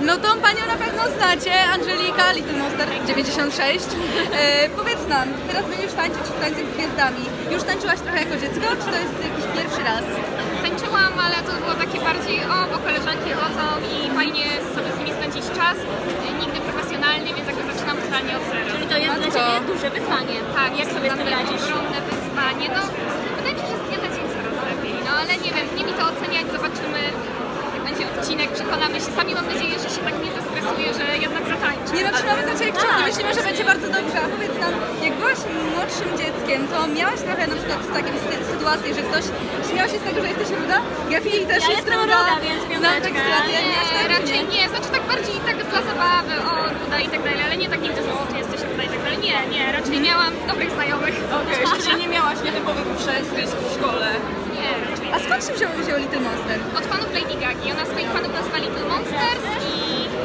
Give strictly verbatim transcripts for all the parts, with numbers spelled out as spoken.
No tą panią na pewno znacie, Angelika, Little Monster dziewięćdziesiąt sześć. E, powiedz nam, teraz będziesz tańczyć w Tańcach z Gwiazdami. Już tańczyłaś trochę jako dziecko, czy to jest jakiś pierwszy raz? Tańczyłam, ale to było takie bardziej o, bo koleżanki chodzą i fajnie sobie z nimi spędzić czas. Nigdy profesjonalnie, więc jakby zaczynam totalnie od zera. Czyli to jest dla Ciebie duże wyzwanie. Tak, jak sobie z tym radzisz? Ogromne wyzwanie. No, wydaje mi się, że z dnia na dzień coraz lepiej. No ale nie wiem, nie mi to oceniać, zobaczymy. Będzie odcinek, przekonamy się. Sami mam nadzieję, że się tak nie zestresuję, że jednak zatańczę. Nie no, trzymamy za Ciebie kciuki, myślimy, że będzie bardzo dobrze. A powiedz nam, jak byłaś młodszym dzieckiem, to miałaś trochę na przykład takie sytuacje, że ktoś śmiał się z tego, że jesteś ruda? Gafi też ja jest ruda, ruda, więc znam takie sytuacje. Nie, nie, raczej nie. Znaczy tak bardziej tak dla zabawy, o ruda i tak dalej, ale nie tak nigdy, że o, ty jesteś ruda i tak dalej. Nie, nie, raczej miałam dobrych znajomych. Okej, okay, czyli nie miałaś nietypowych przezwisk w szkole? Nie, raczej nie. A skąd się wziął, wziął Little Monster? Od fanów Lady Gagi. Ona swoich fanów nazywa Little Monsters i,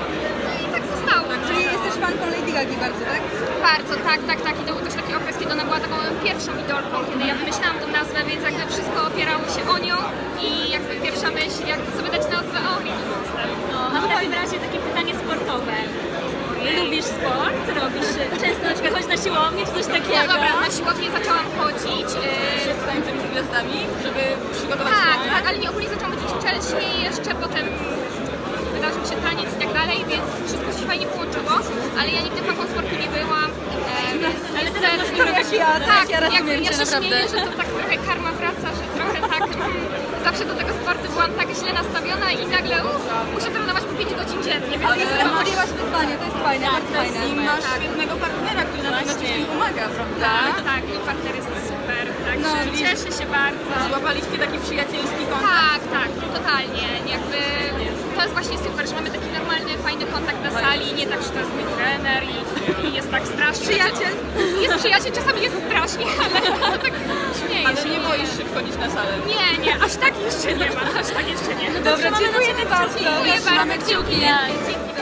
i tak zostało. Czyli jesteś fanką Lady Gagi bardzo, tak? Bardzo, tak, tak, tak. I to był też taki okres, kiedy ona była taką pierwszą idolką, kiedy ja wymyślałam tą nazwę, więc jakby wszystko opierało się o nią i jakby pierwsza myśl, jak sobie dać nazwę, o Little Monster. No, a w takim razie takie pytanie sportowe. Lubisz sport? Robisz często na przykład chodzisz na siłownię czy coś takiego? No dobra, na siłownię zaczęłam chodzić. Przed Tańcami z Gwiazdami, żeby przygotować Tak, się? tak, ale nie ogólnie zaczęłam chodzić wcześniej, jeszcze potem wydarzył się taniec i tak dalej, więc wszystko się fajnie połączyło, ale ja nigdy fanką sportu nie byłam. E, więc ale niestety, teraz trochę jak ja, tak, ja rozumiem ja cię się naprawdę. śmieję, że to tak trochę karma wraca, że trochę tak mm, zawsze do tego sportu byłam tak źle nastawiona i nagle uh, muszę trenować po pięć godzin dziennie, więc Ale jestem podjęłaś wyzwanie, to jest fajne, bardzo fajne. I masz świetnego partnera, który na pewno Ci pomaga, prawda? tak, tak, mój partner jest super, także No, cieszę się bardzo. Złapaliście taki przyjacielski kontakt? Tak, tak, totalnie. Jakby to jest właśnie super, że mamy taki normalny, fajny kontakt na sali, nie tak, że to jest mój trener i, i jest tak strasznie. Przyjaciel? Jest przyjaciel, czasami jest strasznie, ale to tak śmieję Ale się. nie boisz się wchodzić na salę? Nie, nie, aż tak jeszcze nie ma, aż tak jeszcze nie. Dobra, dziękujemy bardzo. Dziękuję bardzo, Trzymamy kciuki. Dzięki.